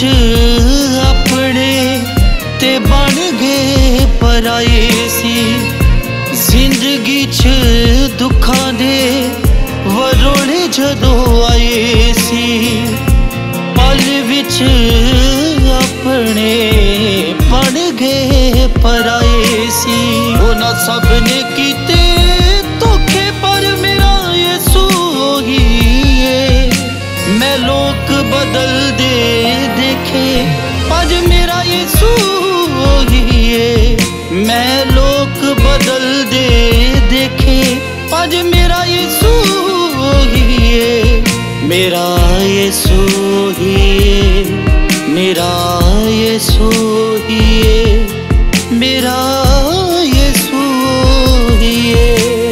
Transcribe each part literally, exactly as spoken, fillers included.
अपने ते बन गए पराए सी। जिंदगी च दुखां दे वरोड़े जदों आए सी, पल विच अपने बन गए पराए सी। उन्हां सब ने कीते धोखे पर मेरा यसू ही है। मैं लोक बदल दे देखे अज मेरा यसू ही है। मैं लोक बदल दे देखे अज मेरा यसू ही है। मेरा यसू ही है, मेरा यसू ही है, मेरा यसू ही है।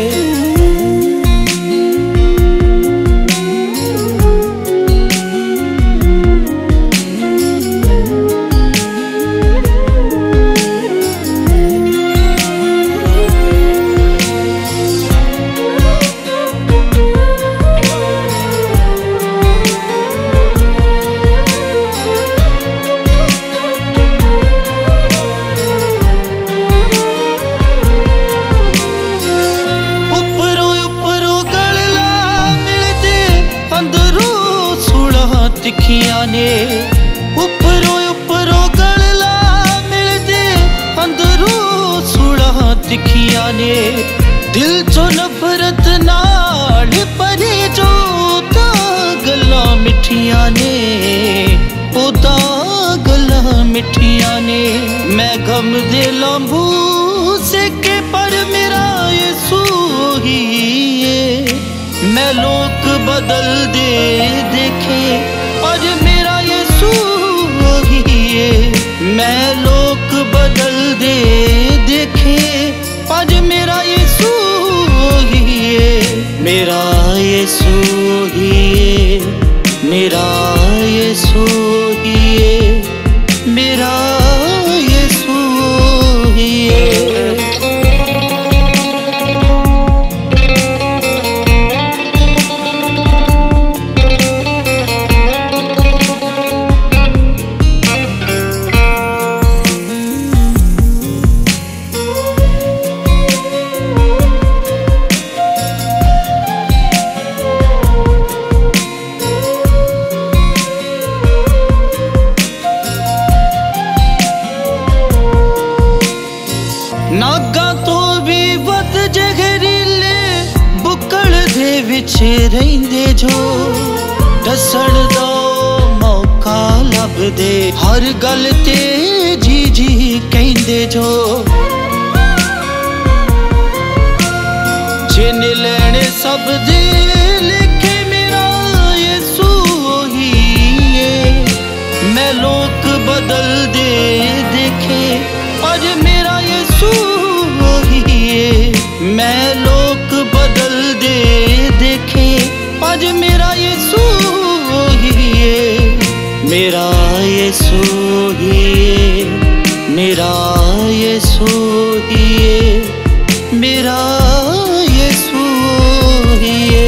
तिखियां ने उपरों उपरों गलला मिलदे, अंदरों सुलह तिखियां ने। दिल चो नफरत नाल परे जो ता गल्लां मिठियां ने, ओदा गल्लां मिठियां ने। मैं गम दे लांबू सेके पर मेरा यसू ही है। मैं लोक बदल दे देखे अज मेरा यसू ही है। मैं लोक बदल दे देखे अज मेरा यसू ही है। मेरा यसू ही है, मेरा यसू ही है, मेरा यसू ही है। नागा तो भी वध जहरीले बुक्कल दे विच रहिंदे जो। दसण दा मौका लभदे हर गल ते जी जी कहिंदे जो। जिन्ने लैणे सब दे लेखे मेरा यसू ही है। मैं लोक बदल दे देखे अज मेरा यसू ही है। मैं लोक बदल दे देखे अज मेरा यसू ही है। मेरा यसू ही है, मेरा यसू ही है, मेरा यसू ही है।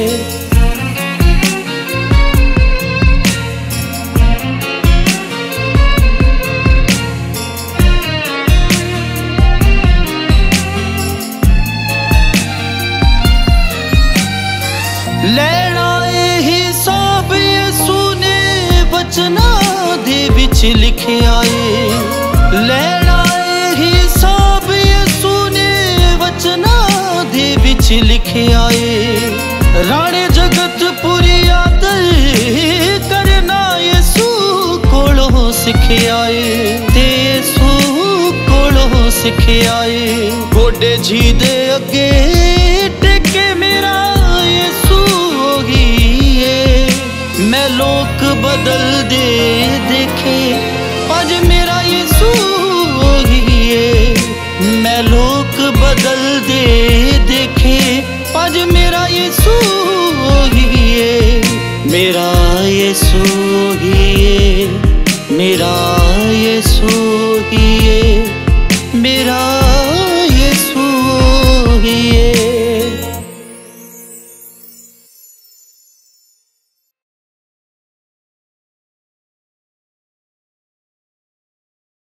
लैना हिसाब यसू ने वचना दे विच लिखे आए। लैना हिसाब यसू ने वचना दे विच लिखे आए। राणे जगत पूरी आदर करना यसू कोलों सिखे आए, ते यसू कोलों सिखे आए। गोडे जी दे अगे टेके मेरा यसू ही है। मैं लोक बदल दे देखे अज मेरा यसू ही है। मैं लोक बदल दे देखे अज मेरा यसू ही है। मेरा